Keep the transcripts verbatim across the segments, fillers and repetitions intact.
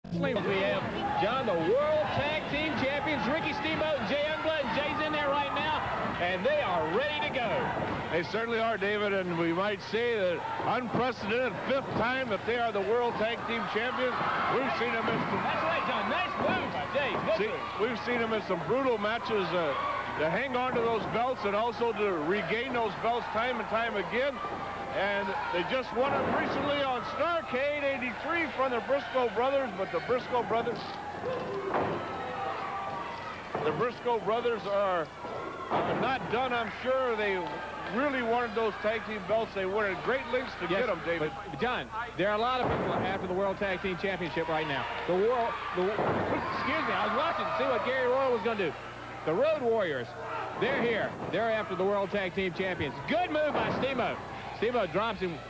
We have, John, the World Tag Team Champions, Ricky Steamboat and Jay Youngblood. And Jay's in there right now, and they are ready to go. They certainly are, David, and we might say that unprecedented fifth time that they are the World Tag Team Champions. We've seen them in some... That's right, John. Nice move by Jay. Good see, move. We've seen them in some brutal matches uh, to hang on to those belts and also to regain those belts time and time again. And they just won it recently on Starrcade eighty-three from the Briscoe brothers, but the Briscoe brothers, the Briscoe brothers are uh, not done, I'm sure. They really wanted those tag team belts. They went at great lengths to yes, get them, David. But, John, there are a lot of people after the World Tag Team Championship right now. The world, the, excuse me, I was watching to see what Gary Royal was going to do. The Road Warriors, they're here. They're after the World Tag Team Champions. Good move by Steamboat. Steamboat drops him,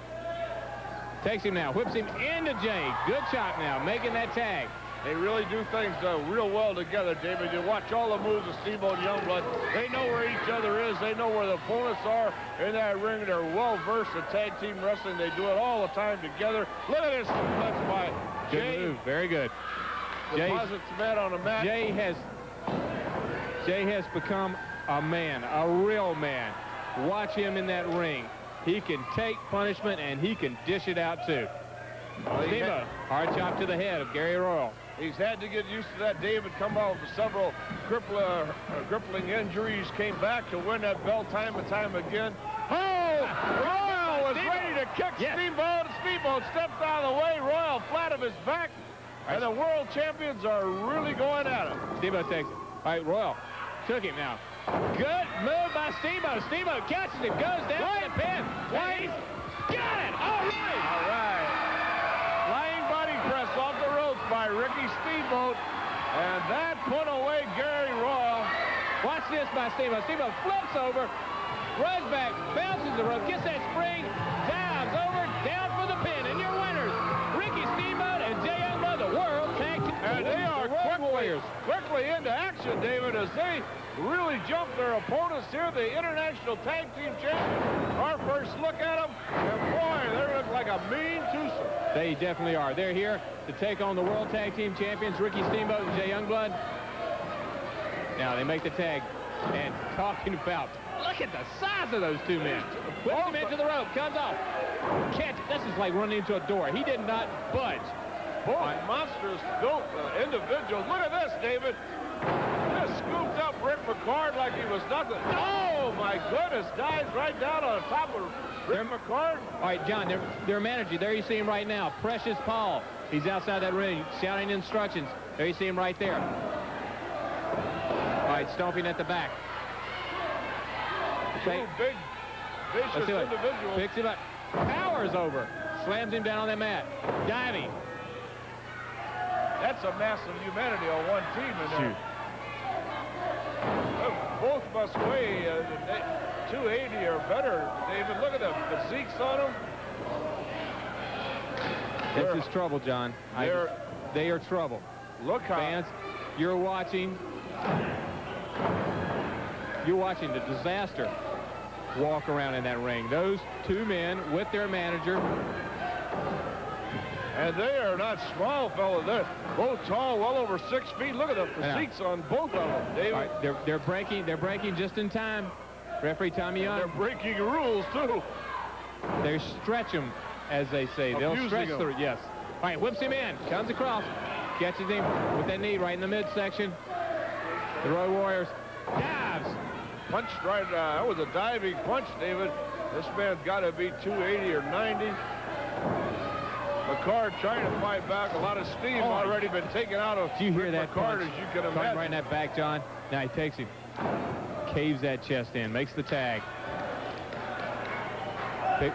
takes him now, whips him into Jay. Good shot now, making that tag. They really do things uh, real well together, David. You watch all the moves of Steamboat and Youngblood. They know where each other is. They know where the opponents are in that ring. They're well-versed in tag team wrestling. They do it all the time together. Look at this. That's by Good Jay. move. Very good. Deposits the mat on the mat. Jay has, Jay has become a man, a real man. Watch him in that ring. He can take punishment, and he can dish it out, too. Well, Steamboat, hard chop to the head of Gary Royal. He's had to get used to that. David come out with several cripple, uh, crippling injuries, came back to win that belt time and time again. Oh, Royal was Steamboat. ready to kick Yes. Steamboat. Steamboat stepped out of the way. Royal flat of his back. And the world champions are really going at him. Steamboat takes it. All right, Royal took him now. Good move by Steamboat. Steamboat catches him, goes down Right. to the pin. Right. Got it. All right. All right. Flying body press off the ropes by Ricky Steamboat. And that put away Gary Royal. Watch this by Steamboat. Steamboat flips over, runs back, bounces the rope, gets that spring, dives over, down for the pin. And your winners, Ricky Steamboat and Jay Youngblood, the World Tag Team. And they are the Road quickly, Warriors. quickly into action, David, as they really jump their opponents here, the International Tag Team Champions. Our first look at them, and boy, they look like a mean twosome. They definitely are. They're here to take on the World Tag Team Champions, Ricky Steamboat and Jay Youngblood. Now they make the tag, and talking about, look at the size of those two men. Whips him into the rope, comes off. Catch it. This is like running into a door. He did not budge. Both right. monsters built uh, individuals. Look at this, David. Just scooped up Rick McCord like he was nothing. Oh, my goodness. Dives right down on top of Rick McCord. All right, John, their, their manager, there you see him right now, Precious Paul. He's outside that ring shouting instructions. There you see him right there. All right, stomping at the back. Two big, vicious individuals. Picks him up. Powers over. Slams him down on that mat. Diving. That's a massive humanity on one team in there. Both must weigh uh, two eighty or better, David. Look at the physiques on them. This They're, is trouble, John. I, they are trouble. Look how... Fans, you're watching... You're watching the disaster walk around in that ring. Those two men with their manager... And they are not small, fellas. They're both tall, well over six feet. Look at the physiques on both of them, David. All right, they're, they're breaking. They're breaking just in time. Referee Tommy Young. They're breaking rules too. They stretch them, as they say. They'll Abusing stretch them. through. Yes. All right, whips him in. Comes across. Catches him with that knee right in the midsection. The Road Warriors dives. Punched right. Uh, that was a diving punch, David. This man's got to be two eighty or ninety. McCord trying to fight back. A lot of steam oh, already been taken out of Do you hear that McCord, punch? as you can Punch imagine. right in that back, John. Now he takes him. Caves that chest in. Makes the tag. Pick.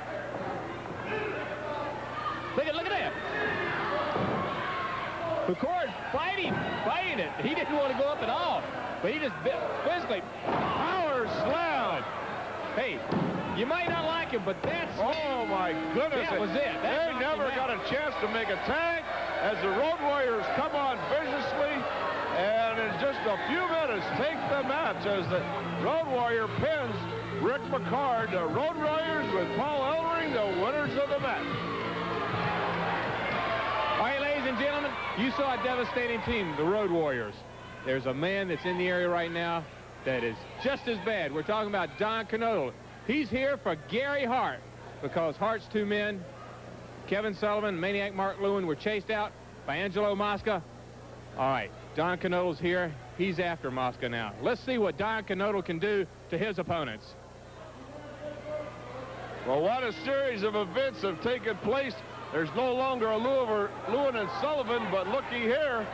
Look at, look at that. McCord fighting, fighting it. He didn't want to go up at all. But he just physically power slam. Hey, you might not like him, but that's... Oh, my goodness. That was it. That they never got a chance to make a tag as the Road Warriors come on viciously. And in just a few minutes, take the match as the Road Warrior pins Rick McCord. The Road Warriors with Paul Ellering, the winners of the match. All right, ladies and and gentlemen, you saw a devastating team, the Road Warriors. There's a man that's in the area right now that is just as bad. We're talking about Don Kernodle. He's here for Gary Hart because Hart's two men, Kevin Sullivan, Maniac Mark Lewin, were chased out by Angelo Mosca. All right, Don Kernodle's here. He's after Mosca now. Let's see what Don Kernodle can do to his opponents. Well, what a series of events have taken place. There's no longer a Lewin and Sullivan, but looky here.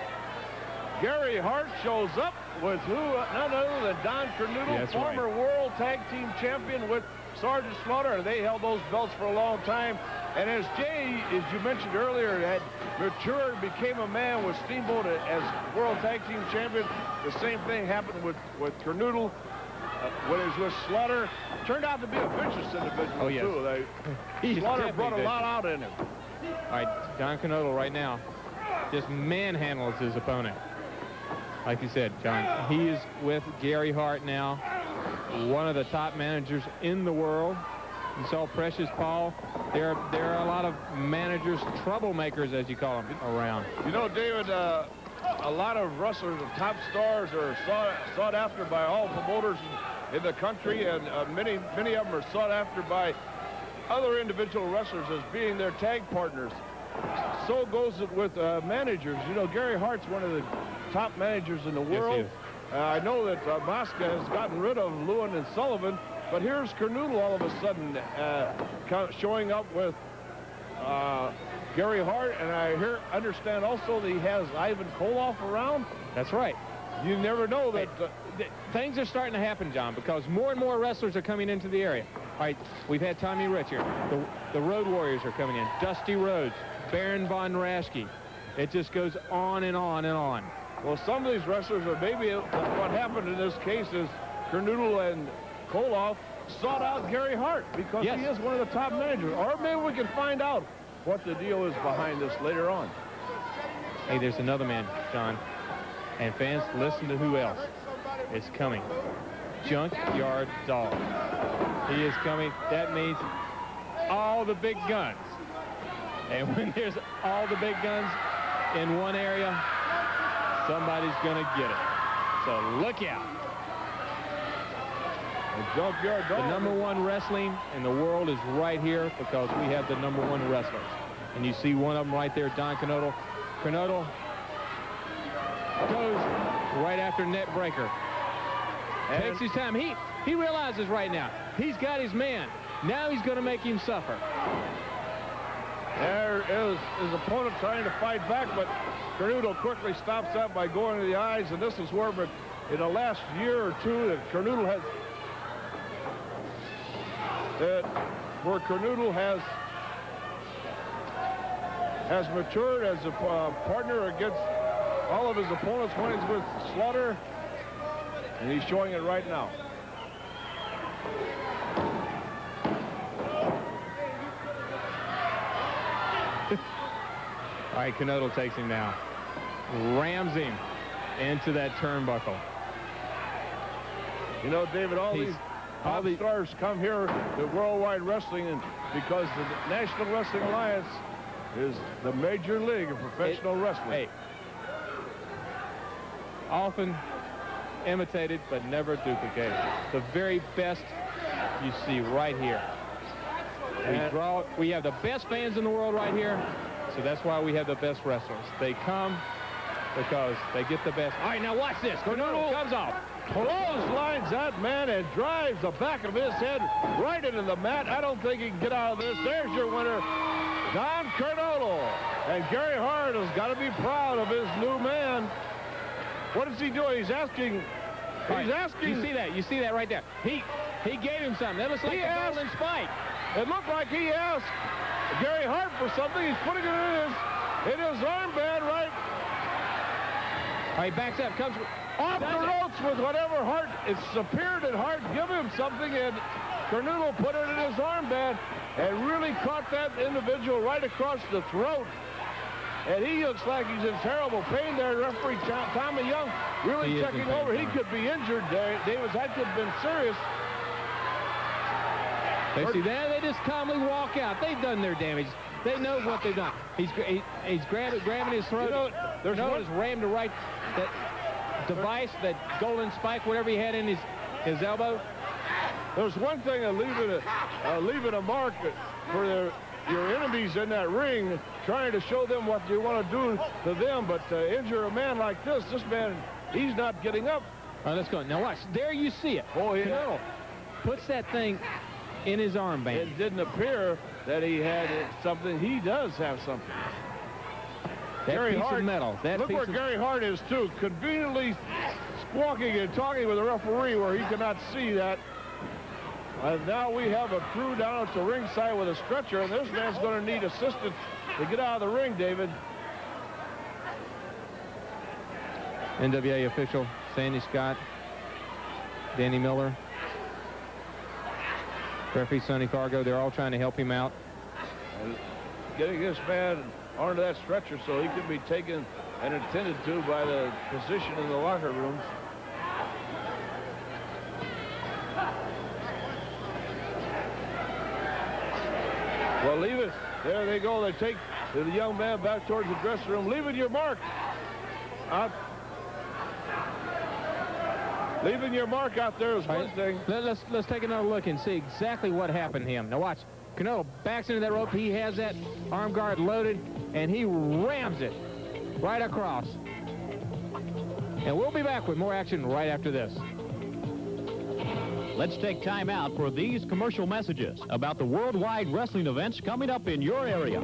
Gary Hart shows up with who? None other than Don Kernodle, yeah, former right. world tag team champion with Sergeant Slaughter. They held those belts for a long time. And as Jay, as you mentioned earlier, had matured, became a man with Steamboat as world tag team champion, the same thing happened with, with Kernodle. Uh, when he was with Slaughter, turned out to be a vicious individual, oh, yes. too. They, Slaughter brought a lot out in him. All right, Don Kernodle right now just manhandles his opponent. Like you said, John, he is with Gary Hart now, one of the top managers in the world. You saw Precious Paul. There, there are a lot of managers, troublemakers, as you call them, around. You know, David, uh, a lot of wrestlers, top stars, are sought, sought after by all promoters in, in the country, and uh, many, many of them are sought after by other individual wrestlers as being their tag partners. So goes it with uh, managers. You know, Gary Hart's one of the top managers in the world. Yes, uh, I know that uh, Mosca has gotten rid of Lewin and Sullivan, but here's Kernodle all of a sudden uh, showing up with uh, Gary Hart, and I hear, understand also that he has Ivan Koloff around. That's right. You never know that. Hey, th things are starting to happen, John, because more and more wrestlers are coming into the area. All right, we've had Tommy Rich here. The, the Road Warriors are coming in. Dusty Rhodes, Baron Von Raschke. It just goes on and on and on. Well, some of these wrestlers, or maybe what happened in this case is Kernodle and Koloff sought out Gary Hart because yes. he is one of the top managers. Or maybe we can find out what the deal is behind this later on. Hey, there's another man, John. And fans, listen to who else is coming. Junkyard Dog. He is coming. That means all the big guns. And when there's all the big guns in one area, somebody's going to get it. So look out. The Junkyard Dog. The number one wrestling in the world is right here because we have the number one wrestlers. And you see one of them right there, Don Kernodle. Kernodle goes right after net breaker. And takes his time. He, he realizes right now, he's got his man. Now he's going to make him suffer. There is his opponent trying to fight back, but Kernodle quickly stops that by going to the eyes, and this is where, but in the last year or two, that Kernodle has, that where Kernodle has has matured as a uh, partner against all of his opponents when he's with Slaughter, and he's showing it right now. All right, Kernodle takes him now. Rams him into that turnbuckle. You know, David, all He's, these all top the stars come here to Worldwide Wrestling, and because the National Wrestling Alliance is the major league of professional it, wrestling. Hey, often imitated but never duplicated. The very best you see right here. We And draw. We have the best fans in the world right here, so that's why we have the best wrestlers. They come because they get the best. All right, now watch this. Kernodle comes off. clotheslines that man and drives the back of his head right into the mat. I don't think he can get out of this. There's your winner, Don Kernodle. And Gary Hart has got to be proud of his new man. What is he doing? He's asking. He's Right. asking. You see that? You see that right there? He he gave him something. That looks like He a asked- golden spike. It looked like he asked Gary Hart for something. He's putting it in his, in his armband right All right, backs up. Comes off does the it. ropes with whatever Hart. It's appeared that Hart give him something, and Kernodle put it in his armband and really caught that individual right across the throat. And he looks like he's in terrible pain there. Referee Tommy Young really He is in checking pain, over. He Tom. could be injured there. Davis, that could have been serious. They see that. They just calmly walk out. They've done their damage. They know what they've done. He's he, he's grabbing grabbing his throat. You know, there's Canota's rammed the right that device, that golden spike, whatever he had in his his elbow. There's one thing of leaving a uh, leaving a mark for their, your enemies in that ring, trying to show them what you want to do to them, but uh, injure a man like this, this man, he's not getting up. All right, let's go. Now watch. There you see it. Oh, yeah. Canelo puts that thing in his armband. It didn't appear that he had something. He does have something. That Gary piece Hart, of metal. That look piece where of... Gary Hart is, too, conveniently squawking and talking with the referee where he cannot see that. And now we have a crew down at the ringside with a stretcher, and this man's going to need assistance to get out of the ring, David. N W A official Sandy Scott, Danny Miller, referee Sonny Fargo, they're all trying to help him out. And getting this man onto that stretcher so he can be taken and attended to by the physician in the locker rooms. Well, leave it. There they go. They take the young man back towards the dressing room. Leaving your mark. Out. Leaving your mark out there is one Right. thing. Let, let's let's take another look and see exactly what happened to him. Now watch. Canelo backs into that rope. He has that arm guard loaded, and he rams it right across. And we'll be back with more action right after this. Let's take time out for these commercial messages about the worldwide wrestling events coming up in your area.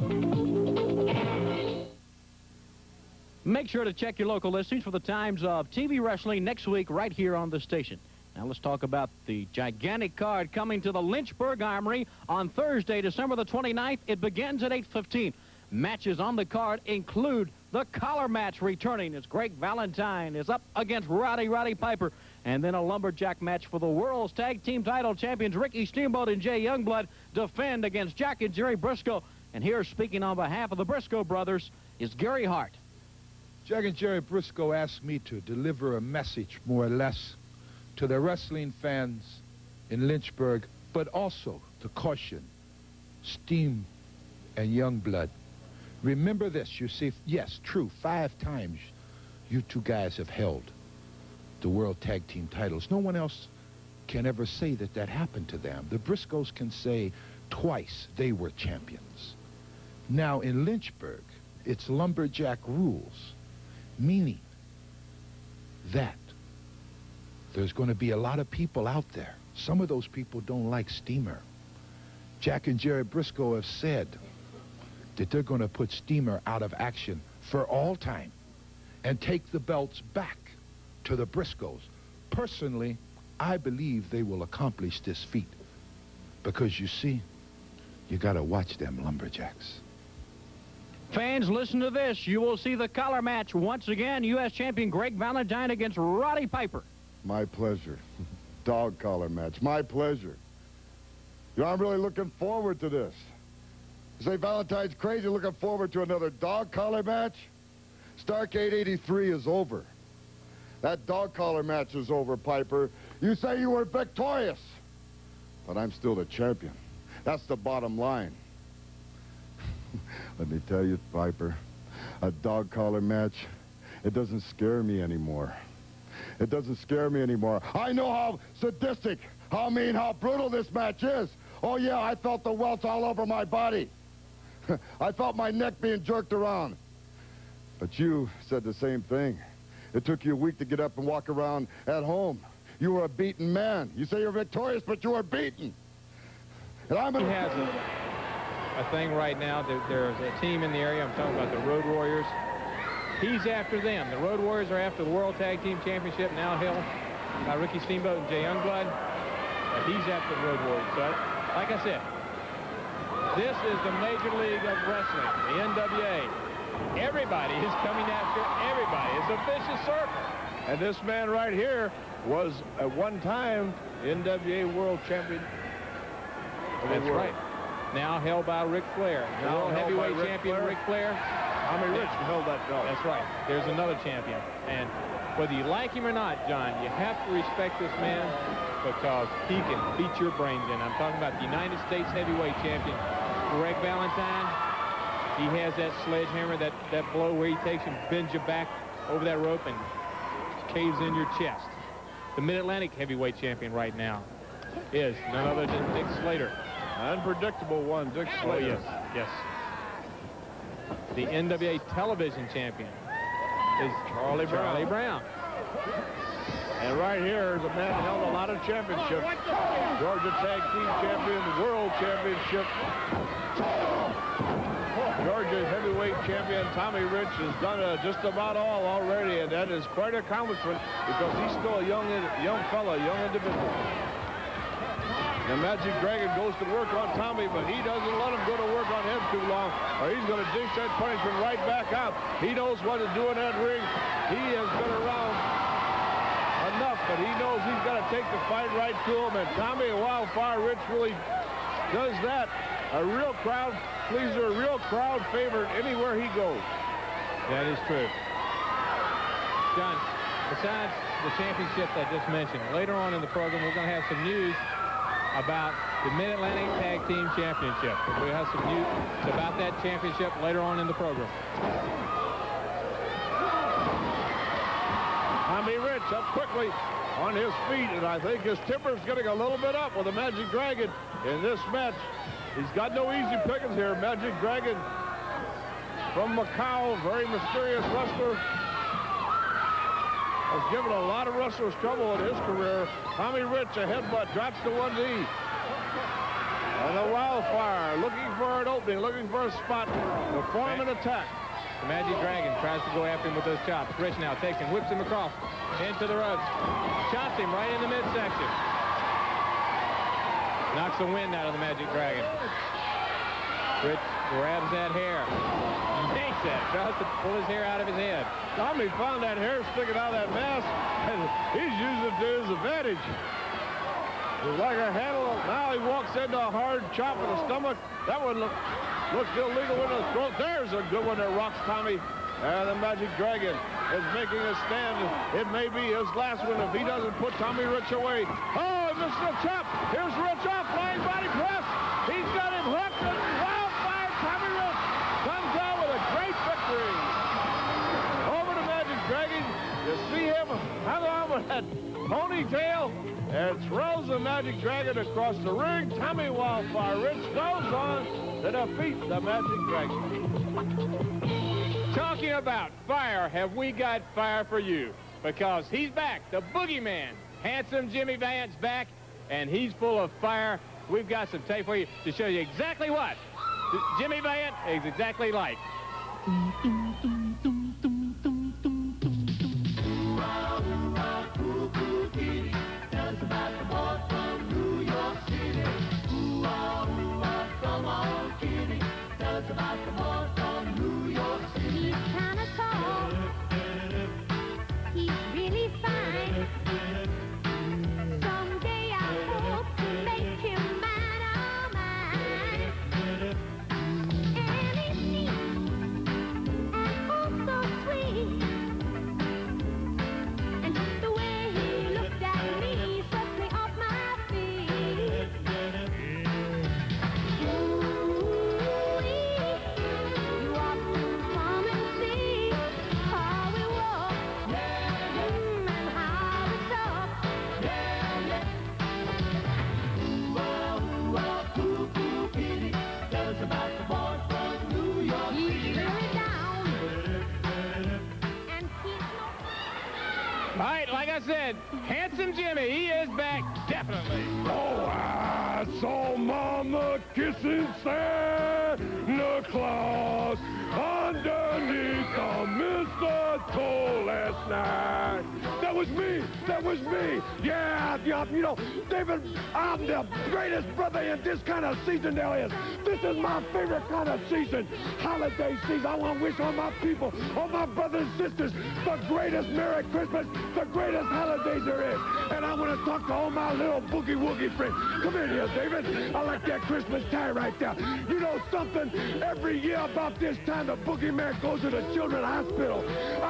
Make sure to check your local listings for the times of T V wrestling next week right here on the station. Now let's talk about the gigantic card coming to the Lynchburg Armory on Thursday, December the twenty-ninth. It begins at eight fifteen. Matches on the card include the collar match returning as Greg Valentine is up against Roddy Roddy Piper. And then a lumberjack match for the world's tag team title champions Ricky Steamboat and Jay Youngblood defend against Jack and Jerry Briscoe. And here speaking on behalf of the Briscoe brothers is Gary Hart. Jack and Jerry Briscoe asked me to deliver a message, more or less, to the wrestling fans in Lynchburg, but also to caution Steam and Youngblood. Remember this, you see, yes, true, five times you two guys have held the World Tag Team titles. No one else can ever say that that happened to them. The Briscoes can say twice they were champions. Now, in Lynchburg, it's lumberjack rules, meaning that there's going to be a lot of people out there. Some of those people don't like Steamer. Jack and Jerry Briscoe have said that they're going to put Steamer out of action for all time and take the belts back to the Briscoes. Personally, I believe they will accomplish this feat because, you see, you got to watch them lumberjacks. Fans, listen to this. You will see the collar match once again. U S champion Greg Valentine against Roddy Piper. My pleasure. Dog collar match. My pleasure. You know, I'm really looking forward to this. You say Valentine's crazy, looking forward to another dog collar match? Starrcade eighty-three is over. That dog collar match is over, Piper. You say you were victorious, but I'm still the champion. That's the bottom line. Let me tell you, Piper, a dog collar match, it doesn't scare me anymore. It doesn't scare me anymore. I know how sadistic, how mean, how brutal this match is. Oh, yeah, I felt the welts all over my body. I felt my neck being jerked around. But you said the same thing. It took you a week to get up and walk around at home. You were a beaten man. You say you're victorious, but you were beaten. And I'm He gonna... has a, a thing right now. There, there's a team in the area. I'm talking about the Road Warriors. He's after them. The Road Warriors are after the World Tag Team Championship, now held by Ricky Steamboat and Jay Youngblood. But he's after the Road Warriors. So, like I said, this is the Major League of Wrestling, the N W A. Everybody is coming after everybody. It's a vicious circle. And this man right here was at one time N W A World Champion. That's right. Now held by Ric Flair. The Now World held Heavyweight by Ric Champion Flair. Ric Flair. Tommy Rich held that belt. That's right. There's another champion. And whether you like him or not, John, you have to respect this man because he can beat your brains in. I'm talking about the United States Heavyweight Champion, Greg Valentine. He has that sledgehammer, that, that blow where he takes and bends you back over that rope and caves in your chest. The Mid-Atlantic heavyweight champion right now is none other than Dick Slater. Unpredictable one, Dick Oh, Slater. yes, yes. The N W A television champion is Charlie Brown. Charlie Brown. And right here is a man who held a lot of championships. Georgia Tag Team Champion, World Championship. Georgia Heavyweight Champion Tommy Rich has done uh, just about all already, and that is quite an accomplishment because he's still a young, young fella, a young individual. The Magic Dragon goes to work on Tommy, but he doesn't let him go to work on him too long, or he's going to dish that punishment right back out. He knows what to do in that ring. He has been around enough, but he knows he's got to take the fight right to him, and Tommy Wildfire Rich really does that. A real crowd pleaser, a real crowd favorite anywhere he goes. That is true. John, besides the championships I just mentioned, later on in the program we're going to have some news about the Mid-Atlantic Tag Team Championship. We'll have some news about that championship later on in the program. Tommy Rich up quickly on his feet, and I think his temper's getting a little bit up with the Magic Dragon in this match. He's got no easy pickings here. Magic Dragon from Macau, very mysterious wrestler. Has given a lot of wrestlers trouble in his career. Tommy Rich, a headbutt, drops to one knee. And the Wildfire looking for an opening, looking for a spot to form an attack. The Magic Dragon tries to go after him with those chops. Rich now takes him, whips him across into the ropes. Chops him right in the midsection. Knocks the wind out of the Magic Dragon. Rich grabs that hair. Yanks that. Tries to pull his hair out of his head. Tommy found that hair sticking out of that mask, and he's using it to his advantage. It's like a handle. Now he walks into a hard chop in the stomach. That one look, looks illegal in the throat. There's a good one that rocks Tommy. And the Magic Dragon is making a stand. It may be his last one if he doesn't put Tommy Rich away. Oh, he missed the chop. Here's Rich off, flying body press. He's got him hooked, and Wildfire Tommy Rich comes out with a great victory. Over the Magic Dragon, you see him hang on with that ponytail and throws the Magic Dragon across the ring. Tommy Wildfire Rich goes on to defeat the Magic Dragon. Talking about fire, have we got fire for you? Because he's back, the boogeyman. Handsome Jimmy Vance back, and he's full of fire. We've got some tape for you to show you exactly what Jimmy Vance is exactly like. Said, Handsome Jimmy, he is back, definitely. Oh, I saw Mama kissing Santa Claus underneath the mistletoe last night. That was me. That was me. Yeah, yeah, you know, David, I'm the greatest brother in this kind of season there is. This is my favorite kind of season, holiday season. I want to wish all my people, all my brothers and sisters, the greatest Merry Christmas, the greatest holidays there is. And I want to talk to all my little boogie-woogie friends. Come in here, David. I like that Christmas tie right there. You know something? Every year about this time, the boogeyman goes to the children's hospital. I love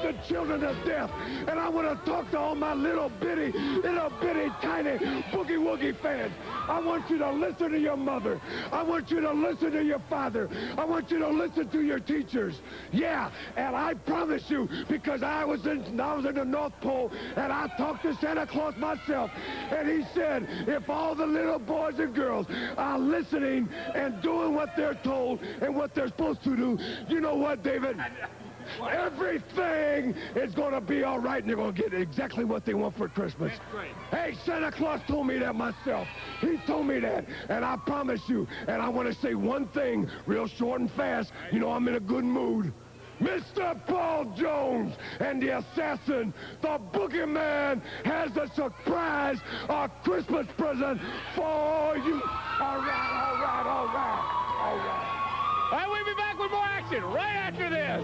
the children to death. And I want to talk to all my little bitty, little bitty, tiny boogie-woogie fans. I want you to listen to your mother. I want you to listen to your father. I want you to listen to your teachers. Yeah, and I promise you, because I was in, I was in the North Pole, and I talked to Santa Claus myself, and he said, if all the little boys and girls are listening and doing what they're told and what they're supposed to do, you know what, David? Everything is going to be all right, and they're going to get exactly what they want for Christmas. That's great. Hey, Santa Claus told me that myself. He told me that, and I promise you, and I want to say one thing real short and fast. You know I'm in a good mood. Mister Paul Jones and the assassin, the boogeyman, has a surprise, a Christmas present for you. All right, all right, all right, all right. All right, we'll be back with more action right after this.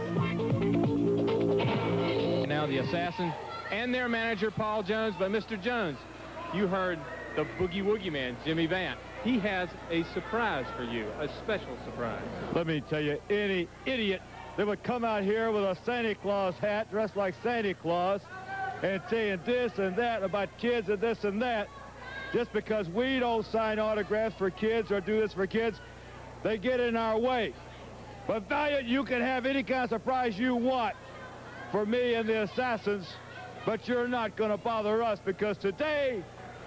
Now the assassin and their manager, Paul Jones. But Mister Jones, you heard the Boogie Woogie Man, Jimmy Vant. He has a surprise for you, a special surprise. Let me tell you, any idiot that would come out here with a Santa Claus hat, dressed like Santa Claus, and saying this and that about kids and this and that, just because we don't sign autographs for kids or do this for kids, they get in our way. But Valiant, you can have any kind of surprise you want for me and the assassins, but you're not going to bother us, because today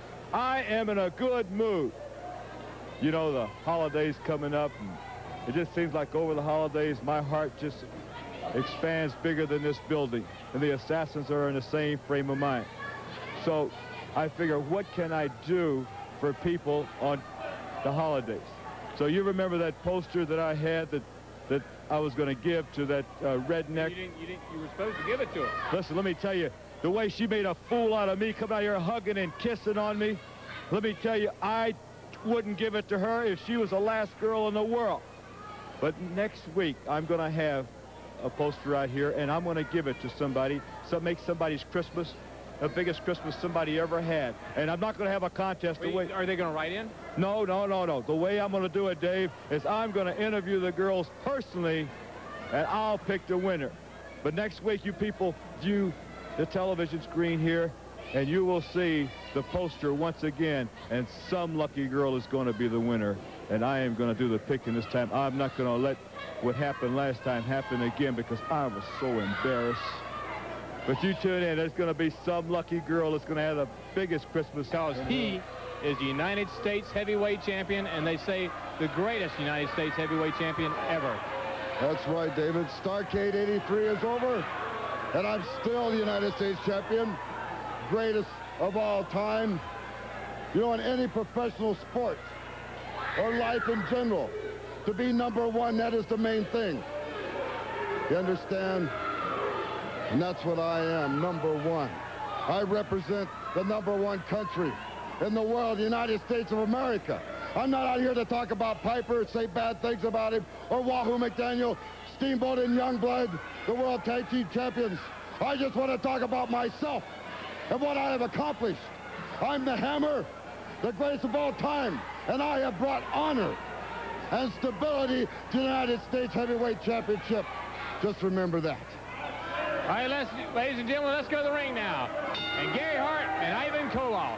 I am in a good mood. You know, the holidays coming up, and it just seems like over the holidays my heart just expands bigger than this building, and the assassins are in the same frame of mind. So I figure, what can I do for people on the holidays? So you remember that poster that I had that that I was going to give to that uh, redneck? You didn't, you didn't, you were supposed to give it to him. Listen, let me tell you, the way she made a fool out of me, coming out here hugging and kissing on me, let me tell you, I wouldn't give it to her if she was the last girl in the world. But next week, I'm going to have a poster right here, and I'm going to give it to somebody, so make somebody's Christmas the biggest Christmas somebody ever had. And I'm not going to have a contest. Wait, the way, are they going to write in? No, no, no, no. The way I'm going to do it, Dave, is I'm going to interview the girls personally, and I'll pick the winner. But next week, you people view the television screen here, and you will see the poster once again, and some lucky girl is going to be the winner. And I am going to do the picking this time. I'm not going to let what happened last time happen again, because I was so embarrassed. But you tune in. There's going to be some lucky girl that's going to have the biggest Christmas. Because he is the United States heavyweight champion, and they say the greatest United States heavyweight champion ever. That's right, David. Starrcade eighty-three is over, and I'm still the United States champion, greatest of all time. You know, in any professional sport or life in general, to be number one, that is the main thing. You understand? And that's what I am, number one. I represent the number one country in the world, the United States of America. I'm not out here to talk about Piper, say bad things about him, or Wahoo McDaniel, Steamboat and Youngblood, the World Tag Team Champions. I just want to talk about myself and what I have accomplished. I'm the Hammer, the greatest of all time, and I have brought honor and stability to the United States Heavyweight Championship. Just remember that. All right, let's, ladies and gentlemen, let's go to the ring now. And Gary Hart and Ivan Koloff.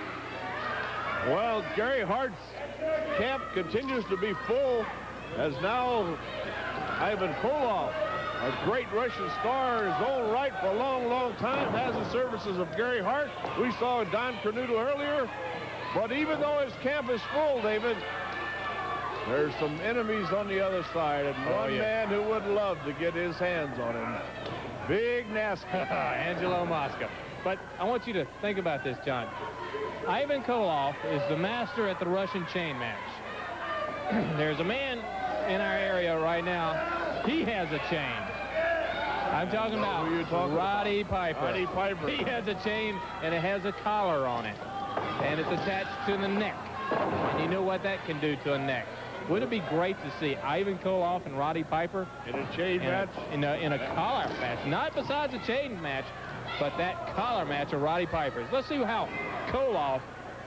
Well, Gary Hart's camp continues to be full, as now Ivan Koloff, a great Russian star in his own right for a long, long time, has the services of Gary Hart. We saw Don Cornudo earlier, but even though his camp is full, David, there's some enemies on the other side, and oh, one yeah. man who would love to get his hands on him. Big Nasty. Angelo Mosca. But I want you to think about this, John. Ivan Koloff is the master at the Russian chain match. There's a man in our area right now. He has a chain. I'm talking about Who are you talking Roddy about? Piper. Roddy Piper. He has a chain, and it has a collar on it. And it's attached to the neck. And you know what that can do to a neck. Wouldn't it be great to see Ivan Koloff and Roddy Piper In a chain in match? A, in, a, in a collar match? Not besides a chain match, but that collar match of Roddy Piper's. Let's see how Koloff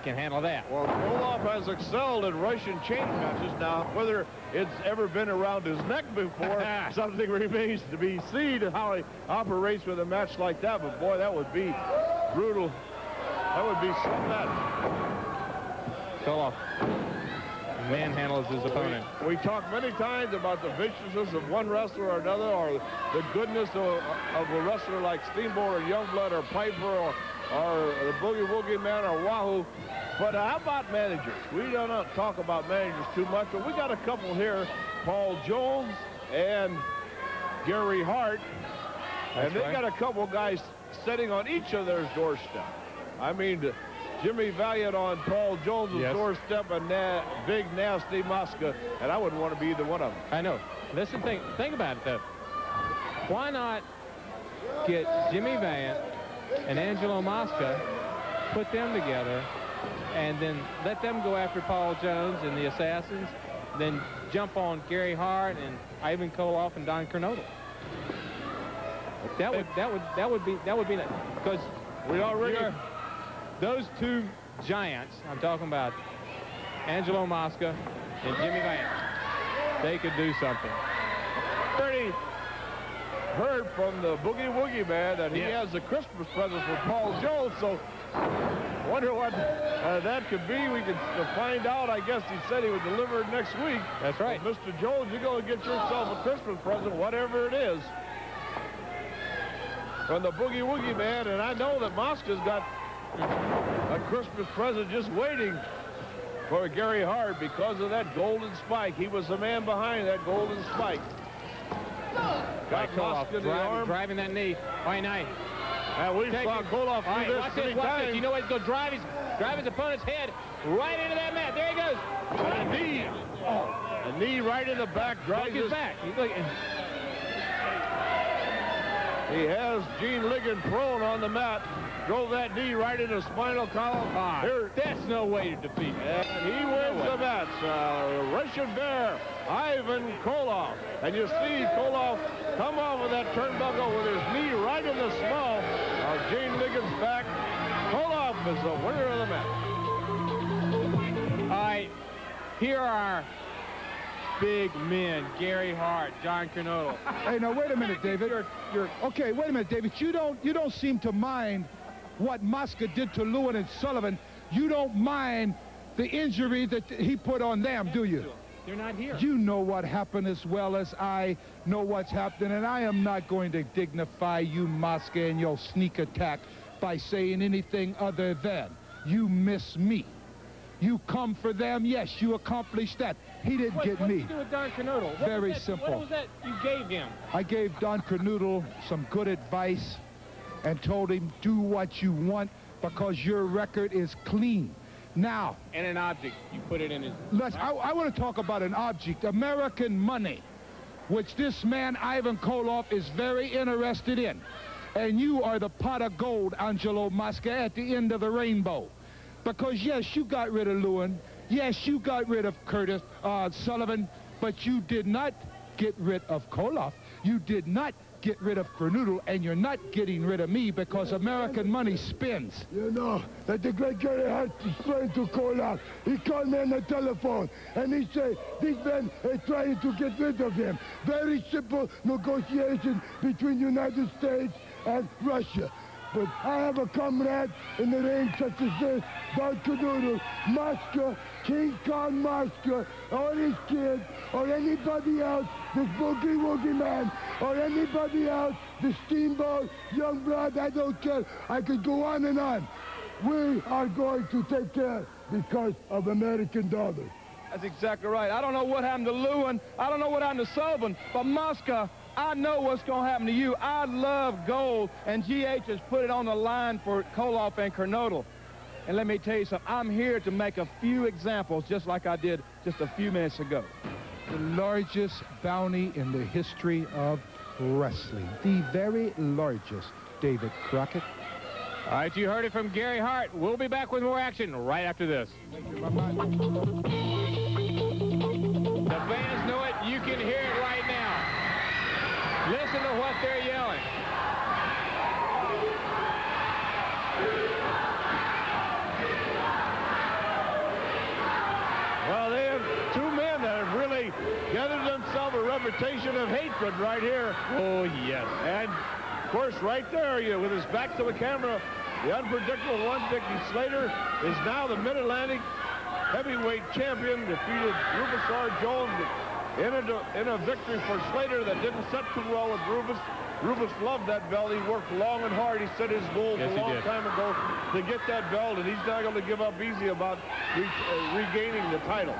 can handle that. Well, Koloff has excelled in Russian chain matches. Now, whether it's ever been around his neck before, something remains to be seen how he operates with a match like that. But, boy, that would be brutal. That would be so bad. Koloff manhandles his opponent. We, we talk many times about the viciousness of one wrestler or another, or the goodness of, of a wrestler like Steamboat or Youngblood or Piper or, or the Boogie Woogie Man or Wahoo. But how about managers? We don't talk about managers too much, but we got a couple here, Paul Jones and Gary Hart. That's and they right. got a couple guys sitting on each of their doorstep. I mean, Jimmy Valiant on Paul Jones' Yes. doorstep and na Big Nasty Mosca, and I wouldn't want to be either one of them. I know. Listen, think, think about it, though. Why not get Jimmy Valiant and Angelo Mosca, put them together, and then let them go after Paul Jones and the Assassins, then jump on Gary Hart and Ivan Koloff and Don Kernodle. That would that would that would be that would be because We already You're- those two giants, I'm talking about Angelo Mosca and Jimmy Valiant, they could do something. already heard from the Boogie Woogie Man that he Yeah. has a Christmas present for Paul Jones, so wonder what uh, that could be. We could uh, find out. I guess he said he would deliver it next week. That's right. Well, Mister Jones, you're going to get yourself a Christmas present, whatever it is, from the Boogie Woogie Man, and I know that Mosca's got a Christmas present just waiting for Gary Hart because of that golden spike. He was the man behind that golden spike. Right, Got Koloff Mosca in the driving, arm. driving that knee. All right, now. And we Take saw it. Koloff All do right, this watch many this, watch times. this. You know what? He's going to drive his, drive his opponent's head right into that mat. There he goes. And a knee. Oh, a knee right in the back. Broke Drives his his back. He's like, He has Gene Ligon prone on the mat. Drove that knee right into the spinal column. ah, Here, that's no way to defeat him. and he wins the match. Uh, Russian Bear, Ivan Koloff. And you see Koloff come off of that turnbuckle with his knee right in the small of Gene Ligon's back. Koloff is the winner of the match. All right, here are our big men, Gary Hart, John Kernodle. Hey, now wait a minute, David. You're, you're, Okay, wait a minute, David. You don't you don't seem to mind what Mosca did to Lewin and Sullivan. You don't mind the injury that he put on them, do you? They're not here. You know what happened as well as I know what's happening, and I am not going to dignify you, Mosca, and your sneak attack by saying anything other than you miss me. You come for them, yes, you accomplished that. He didn't What, get what me. did you do with Don Kernodle? What was Very that- simple. What was that you gave him? I gave Don Kernodle some good advice and told him, do what you want because your record is clean. Now, And an object. You put it in his... let's, I, I want to talk about an object, American money, which this man, Ivan Koloff, is very interested in. And you are the pot of gold, Angelo Mosca, at the end of the rainbow. Because, yes, you got rid of Lewin. Yes, you got rid of Curtis uh, Sullivan. But you did not get rid of Koloff. You did not get rid of Kernodle. And you're not getting rid of me because American money spins. You know, that the great Gary Hart explained to Koloff. He called me on the telephone, and he said, these men are trying to get rid of him. Very simple negotiation between United States and Russia. But I have a comrade in the ring such as this, Don Kernodle, Mosca, King Kong Mosca, or his kid, or anybody else, this Boogie Woogie Man, or anybody else, the Steamboat, Youngblood, I don't care. I could go on and on. We are going to take care because of American dollars. That's exactly right. I don't know what happened to Lewin. I don't know what happened to Sullivan. But Mosca, I know what's going to happen to you. I love gold, and G H has put it on the line for Koloff and Kernodle. And let me tell you something. I'm here to make a few examples, just like I did just a few minutes ago. The largest bounty in the history of wrestling. The very largest, David Crockett. All right, you heard it from Gary Hart. We'll be back with more action right after this. The fans know it. You can hear it right now. Listen to what they're yelling. reputation of hatred right here. Oh, yes. And, of course, right there, you with his back to the camera, the unpredictable one, Dickie Slater, is now the Mid-Atlantic heavyweight champion, defeated Rufus R. Jones in a, in a victory for Slater that didn't set too well with Rufus. Rufus loved that belt. He worked long and hard. He set his goals Yes, a he long did. time ago to get that belt, and he's not going to give up easy about re uh, regaining the title.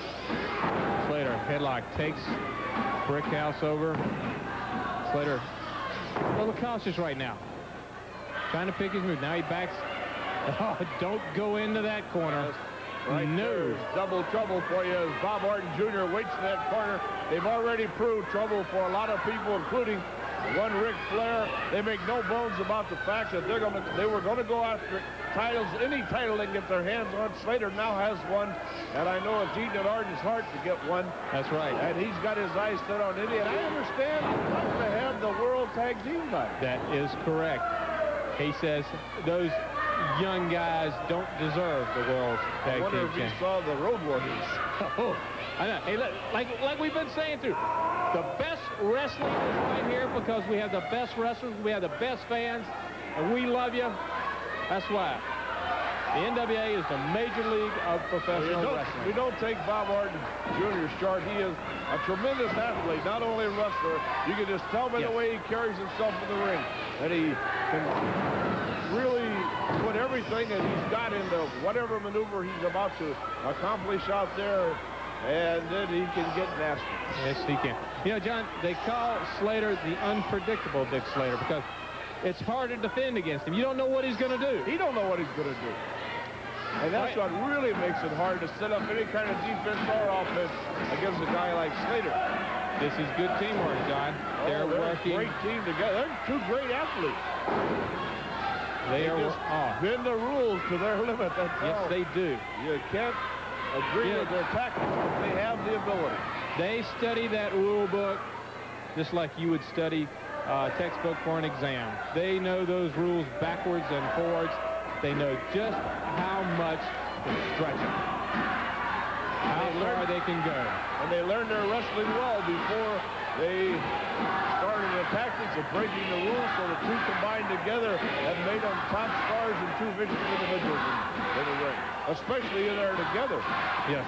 Slater, headlock, takes Brickhouse over. Slater, a little cautious right now. Trying to pick his move. Now he backs. Oh, don't go into that corner. Right no. there's double trouble for you as Bob Orton Junior waits in that corner. They've already proved trouble for a lot of people, including one Ric Flair. They make no bones about the fact that they're going to they were going to go after titles, any title they can get their hands on. Slater now has one, and I know it's eating at Orton's heart to get one. That's right. And he's got his eyes set on Indy, and I understand he's not going to have the World Tag Team title. That is correct. He says those young guys don't deserve the World I Tag wonder Team if he Championship. saw the Road Warriors. Oh, I know. Hey, look, like, like we've been saying through, the best wrestling is right here because we have the best wrestlers, we have the best fans, and we love you. That's why. The N W A is the major league of professional We don't, wrestling. we don't take Bob Orton Junior short. He is a tremendous athlete, not only a wrestler. You can just tell by Yes. the way he carries himself in the ring that he can really put everything that he's got into whatever maneuver he's about to accomplish out there, and then he can get nasty. Yes, he can. You know, John, they call Slater the unpredictable Dick Slater because it's hard to defend against him. You don't know what he's going to do. He don't know what he's going to do. And that's Right. what really makes it hard to set up any kind of defense or offense against a guy like Slater. This is good teamwork, John. Oh, They're, they're working. a great team together. They're two great athletes. They, They are. just Oh, bend the rules to their limit. That's yes, all. they do. You can't agree Yeah. with their tactics, but they have the ability. They study that rule book just like you would study a textbook for an exam. They know those rules backwards and forwards. They know just how much to stretch them, how They far learn- they can go. And they learned their wrestling well before they started the tactics of breaking the rules, so the two combined together have made them top stars and two vicious individuals in, in the ring, especially in there together. Yes.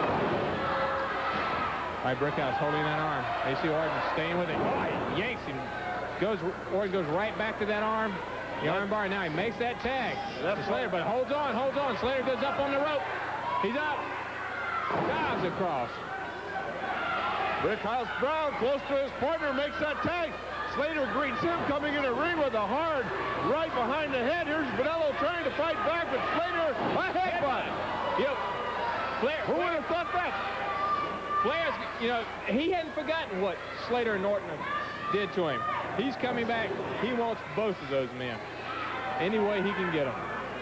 All right, Brickhouse holding that arm. They see Orton staying with it. Oh, he yanks him. Goes, Orton goes right back to that arm. The arm bar. Now he makes that tag. That's to Slater, but holds on, holds on. Slater goes up on the rope. He's up. Dives across. Brickhouse Brown, close to his partner, makes that tag. Slater greets him, coming in the ring with a hard right behind the head. Here's Bonello trying to fight back, but Slater, a headbutt. Yep. Flair. Who would have thought that? Flair's, you know, he hadn't forgotten what Slater and Norton did to him. He's coming back. He wants both of those men. Any way he can get them.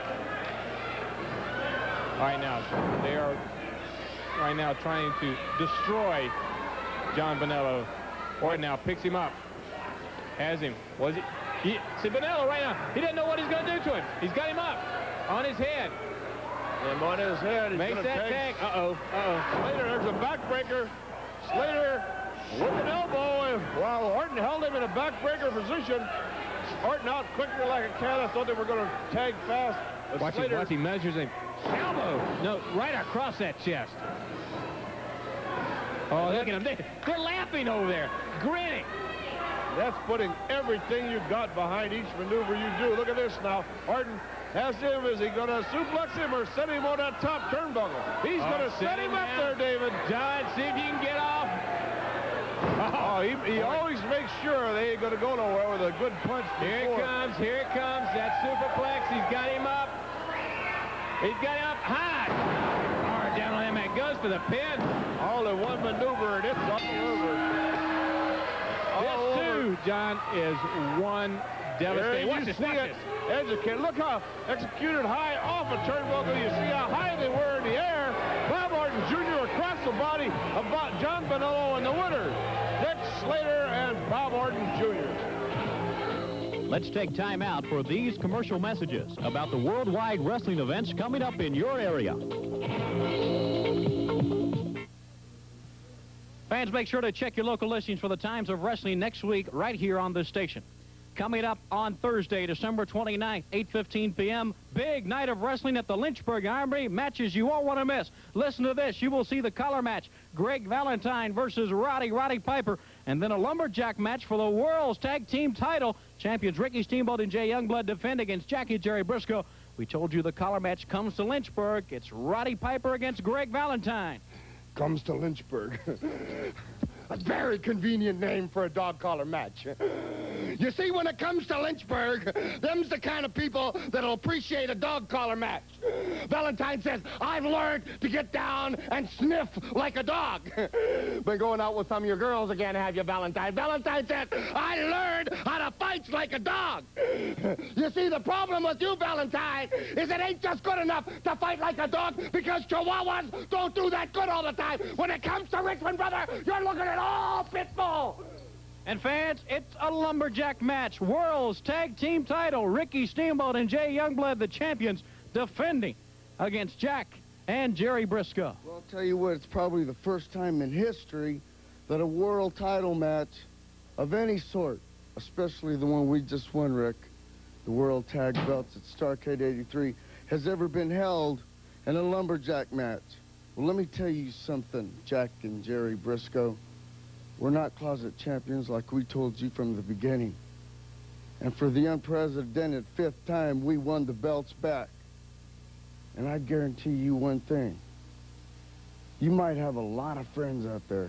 All right, now, they are right now trying to destroy John Bonello. Orton now picks him up. Has him. Was it? He, see, Bonello right now, he doesn't know what he's going to do to him. He's got him up on his head. Him on his head. He's Makes gonna that tag. tag. Uh-oh. Uh-oh. Slater, there's a backbreaker. Slater with an elbow while Orton held him in a backbreaker position. Orton out quickly like a cat. I thought they were going to tag fast. But Watch, Slater, it, watch, he measures him. Elbow. No, right across that chest. Oh, look at them. They, they're laughing over there, grinning. That's putting everything you got behind each maneuver you do. Look at this now. Orton has him. Is he going to suplex him or set him on that top turnbuckle? He's Oh, going to set set him him up down. there, David. John, see if you can get off. Oh, he, he always makes sure they ain't going to go nowhere with a good punch Here before. it comes. Here it comes. That superplex. He's got him up. He's got him up high. Hard down on him. That goes for the pin. All in one maneuver, and it's all over. All This, over. too, John, is one There devastating. you Watch this. see Watch it. this. Educate. Look how executed high off a turnbuckle. You see how high they were in the air. Bob Orton Junior across the body of Bo- John Bonello and the winner, Dick Slater and Bob Orton Junior Let's take time out for these commercial messages about the worldwide wrestling events coming up in your area. Fans, make sure to check your local listings for the times of wrestling next week right here on this station. Coming up on Thursday, December twenty-ninth, eight fifteen p m, big night of wrestling at the Lynchburg Armory. Matches you won't want to miss. Listen to this. You will see the collar match, Greg Valentine versus Roddy Roddy Piper, and then a lumberjack match for the World's Tag Team title. Champions Ricky Steamboat and Jay Youngblood defend against Jackie Jerry Briscoe. We told you the collar match comes to Lynchburg. It's Roddy Piper against Greg Valentine. Comes to Lynchburg. A very convenient name for a dog collar match. You see, when it comes to Lynchburg, them's the kind of people that'll appreciate a dog collar match. Valentine says, I've learned to get down and sniff like a dog. Been going out with some of your girls again, have you, Valentine? Valentine said, I learned how to fight like a dog. You see, the problem with you, Valentine, is it ain't just good enough to fight like a dog because Chihuahuas don't do that good all the time. When it comes to Richmond, brother, you're looking at all pitbull. And fans, it's a lumberjack match. World's Tag Team title. Ricky Steamboat and Jay Youngblood, the champions, defending against Jack and Jerry Briscoe. Well, I'll tell you what, it's probably the first time in history that a world title match of any sort, especially the one we just won, Rick, the World Tag Belts at Starrcade eighty-three, has ever been held in a lumberjack match. Well, let me tell you something, Jack and Jerry Briscoe. We're not closet champions like we told you from the beginning. And for the unprecedented fifth time, we won the belts back. And I guarantee you one thing. You might have a lot of friends out there,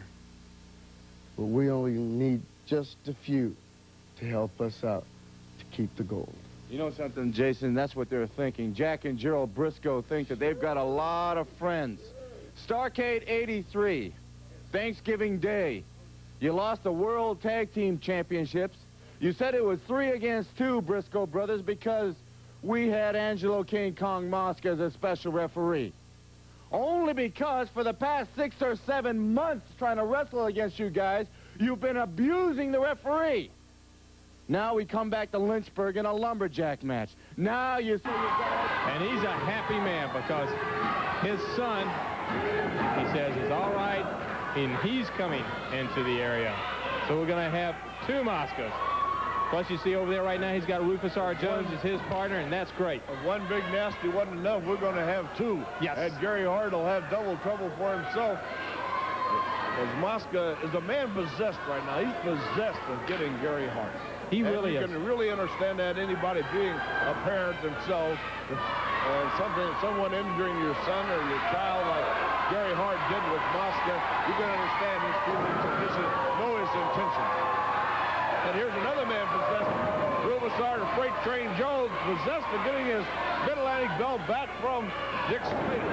but we only need just a few to help us out to keep the gold. You know something, Jason? That's what they're thinking. Jack and Gerald Briscoe think that they've got a lot of friends. Starrcade eighty-three, Thanksgiving Day. You lost the World Tag Team Championships. You said it was three against two, Briscoe brothers, because we had Angelo King Kong Mosca as a special referee. Only because for the past six or seven months trying to wrestle against you guys, you've been abusing the referee. Now we come back to Lynchburg in a lumberjack match. Now you see you guys. And he's a happy man because his son, he says, is all right, and he's coming into the area. So we're going to have two Moscas. Plus, you see over there right now, he's got Rufus R. Jones as his partner, and that's great. If one big nasty wasn't enough, we're going to have two. Yes. And Gary Hart will have double trouble for himself. As Mosca is a man possessed right now. He's possessed of getting Gary Hart. He and really you is. You can really understand that, anybody being a parent themselves, and something, someone injuring your son or your child like Gary Hart did with Mosca, you can understand his feelings and his, know his intentions. And here's another man possessed, Rubisar, the Freight Train Jones, possessed of getting his Mid-Atlantic belt back from Dick Slater.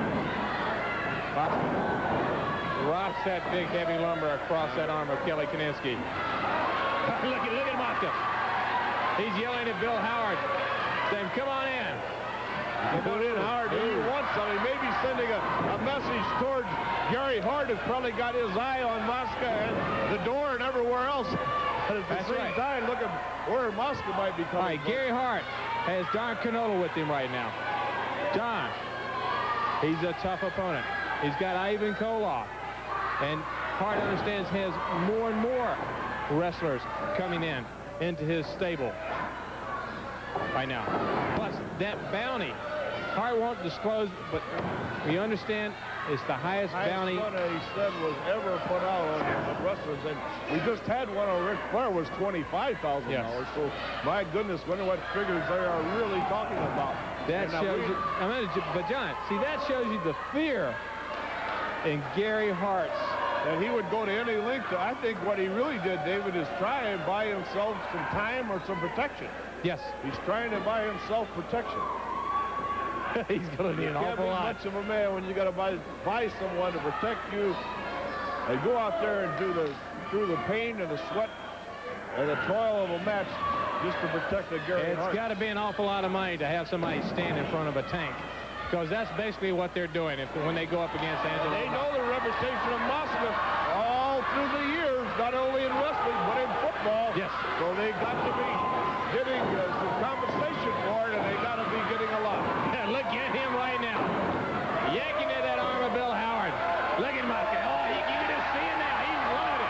Rocks that big heavy lumber across that arm of Kelly Kaninsky. look at look at Mosca. He's yelling at Bill Howard, saying, "Come on in." Come in, Howard. Do you want something? Maybe sending a, a message towards Gary Hart, who's probably got his eye on Mosca and the door and everywhere else. But at the That's same right. time, look at where Mosca might be coming All right, from. Gary Hart has Don Canola with him right now. Don, he's a tough opponent. He's got Ivan Koloff. And Hart understands he has more and more wrestlers coming in into his stable right now. Plus, that bounty, Hart won't disclose, but we understand it's the highest, highest bounty. money, he said, was ever put out on, on wrestlers. And we just had one on Ric Flair was twenty-five thousand dollars. Yes. So, my goodness, wonder what figures they are really talking about. That And now shows we- you, I mean, but John, see, that shows you the fear in Gary Hart's. And he would go to any length. To, I think what he really did, David, is try and buy himself some time or some protection. Yes. He's trying to buy himself protection. He's going to need an You can't awful be lot. much of a man when you got to buy buy someone to protect you and go out there and do the through the pain and the sweat and the toil of a match just to protect the Gary It's Hart. got to be an awful lot of money to have somebody stand in front of a tank, because that's basically what they're doing if when they go up against Angelo. They know the reputation of Mosca all through the years, not only in wrestling but in football. Yes. So they got to be getting uh, some compensation for it, and they got to be getting a lot. Yeah, look at him right now, yanking at that arm of Bill Howard. Look at Mosca. Oh, you, you can just see him now. He's loving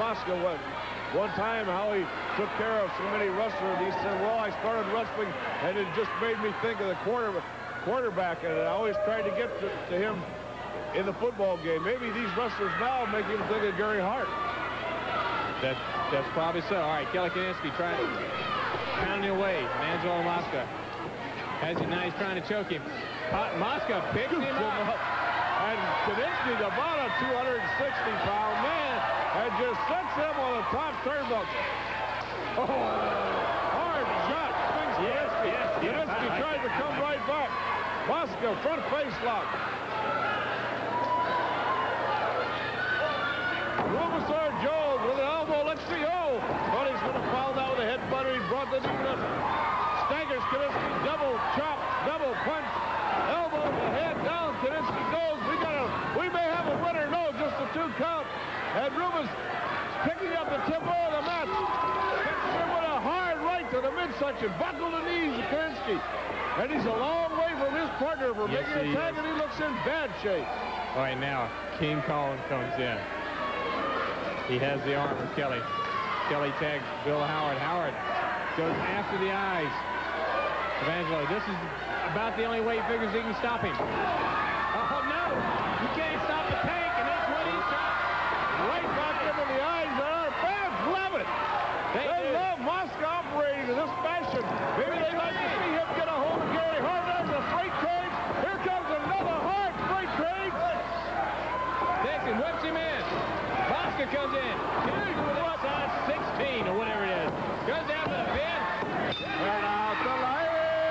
Mosca one, one time how he took care of so many wrestlers. He said, well, I started wrestling, and it just made me think of the quarter, quarterback, and I always tried to get to, to him in the football game. Maybe these wrestlers now make him think of Gary Hart. That, that's probably so. All right, Kelly Kiniski trying to pound away. Angelo Mosca has him now. He's trying to choke him. Mosca picks him up. And Kiniski's about a two hundred sixty pound man and just sets him on the top turnbuckle. Oh, hard shot. Yes, yes, Kiniski yes, tries to come right back. Mosca front face lock. Rufusar Jones with an elbow. Let's see. Oh, but he's going to foul down with a headbutt. He brought the knee up. Staggers Kiniski. Double chop, double punch. Elbow to head down. Kiniski goes. We got a. We may have a winner. No, just a two count. And Rufus picking up the tempo of the match. Hits him with a hard right to the midsection. Buckle the knees of Kiniski. And he's a long way from his partner for yes, making a tag, and he looks in bad shape. All right, now King Collins comes in. He has the arm of Kelly. Kelly tags Bill Howard. Howard goes after the eyes of Angelo. This is about the only way he figures he can stop him. Oh, no! You can't stop the tank, and that's what he shot. Right back into the eyes, and our fans love it. They, they love Mosca operating in this fashion. Maybe they'd like to see him get a hold of Gary Hart. There's a freight train. Here comes another Hart freight train. Takes him, whips him in. Mosca comes in. Huge with what? Size sixteen or whatever it is. Goes down to the pin. And out the lights.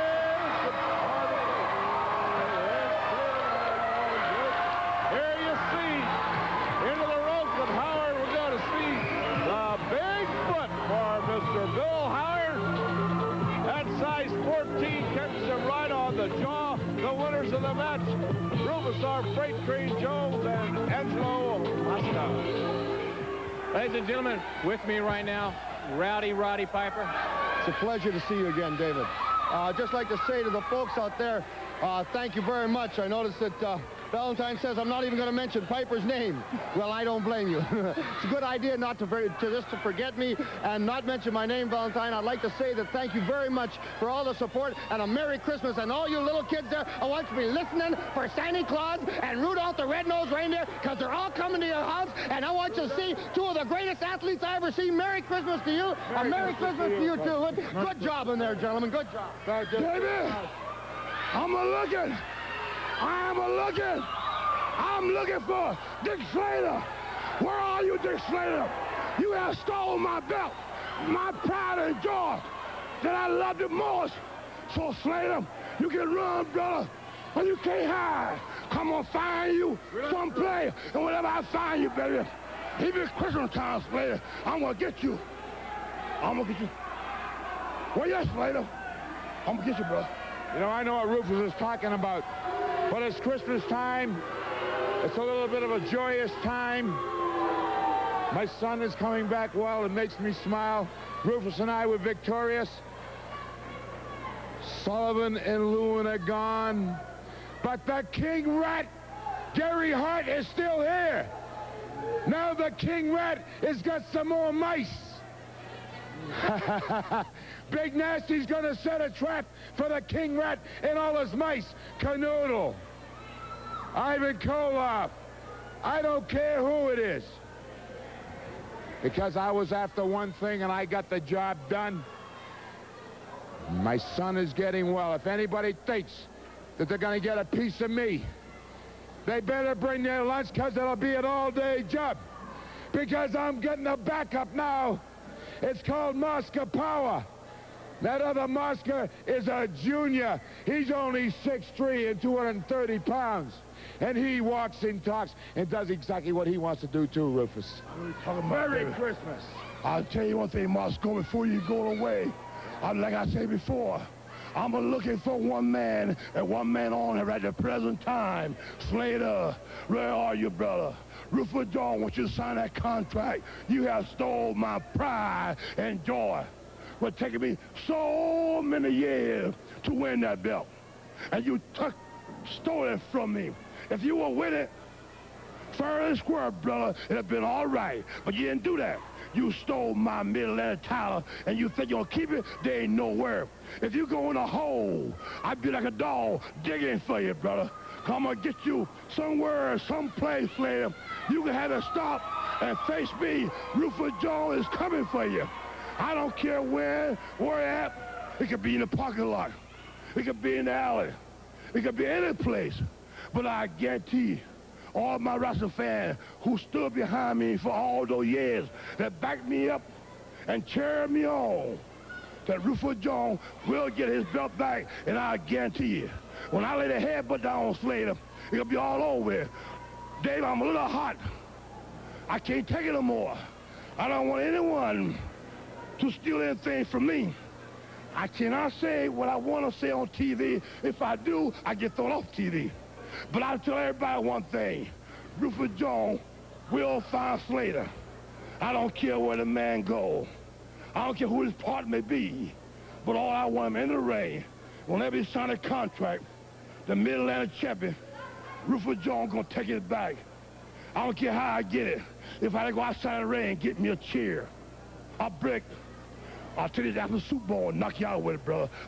Here you see, into the ropes of Howard, we're going to see the big foot for Mister Bill Howard. That size fourteen catches him right on the jaw. The winners of the match, Rufusar Freight Train Jones and Angelo Mosca. Ladies and gentlemen, with me right now, Rowdy Roddy Piper. It's a pleasure to see you again, David. Uh, just like to say to the folks out there, uh, thank you very much. I noticed that uh, Valentine says I'm not even going to mention Piper's name. Well, I don't blame you. It's a good idea not to, very, to just to forget me and not mention my name, Valentine. I'd like to say that thank you very much for all the support and a Merry Christmas. And all you little kids there, I want you to be listening for Santa Claus and Rudolph the Red-Nosed Reindeer, because they're all coming to your house. And I want you to see two of the greatest athletes I ever seen. Merry Christmas to you. Merry a Merry Christmas, Christmas to you, too. Good, good job in there, gentlemen. Good job. David, I'm a-looking. I'm a-looking. I'm looking for Dick Slater. Where are you, Dick Slater? You have stolen my belt, my pride and joy that I love the most. So, Slater, you can run, brother, but you can't hide. I'm going to find you someplace, and whenever I find you, baby, even it's Christmas time, Slater, I'm going to get you. I'm going to get you. Well, yes, Slater. I'm going to get you, brother. You know, I know what Rufus is talking about, but it's Christmas time. It's a little bit of a joyous time. My son is coming back well. It makes me smile. Rufus and I were victorious. Sullivan and Lewin are gone. But the King Rat, Gary Hart, is still here. Now the King Rat has got some more mice. Big Nasty's going to set a trap for the King Rat and all his mice. Canoodle, Ivan Koloff, I don't care who it is. Because I was after one thing and I got the job done. My son is getting well. If anybody thinks that they're going to get a piece of me, they better bring their lunch, because it'll be an all-day job. Because I'm getting a backup now. It's called Mosca Power. That other Mosca is a junior. He's only six three and two hundred thirty pounds. And he walks and talks and does exactly what he wants to do too, Rufus. Merry Christmas. I'll tell you one thing, Mosco, before you go away. I'm, like I said before, I'm looking for one man and one man on here at the present time. Slater, where are you, brother? Rufus Dawn wants you to sign that contract. You have stole my pride and joy. But taking me so many years to win that belt. And you took, stole it from me. If you will win it, fair and square, brother, it'd have been all right. But you didn't do that. You stole my Mid-Atlantic title, and you think you're gonna keep it? They ain't nowhere. If you go in a hole, I'd be like a dog digging for you, brother. I'm gonna get you somewhere, someplace, Slater. You can have to stop and face me. Rufus Jones is coming for you. I don't care where, where at. It could be in the parking lot. It could be in the alley. It could be any place. But I guarantee all my wrestling fans who stood behind me for all those years, that backed me up and cheered me on, that Rufus Jones will get his belt back, and I guarantee you, when I lay the headbutt down on Slater, it'll be all over. Dave, I'm a little hot. I can't take it no more. I don't want anyone to steal anything from me. I cannot say what I want to say on T V. If I do, I get thrown off T V. But I'll tell everybody one thing. Rufus Jones will find Slater. I don't care where the man goes. I don't care who his partner may be. But all I want him in the ring, whenever he sign a contract, the Mid-Atlantic champion, Rufus Jones gonna take it back. I don't care how I get it. If I go outside the ring, get me a chair, a brick, I'll take it after the Super Bowl and knock you out with it, brother.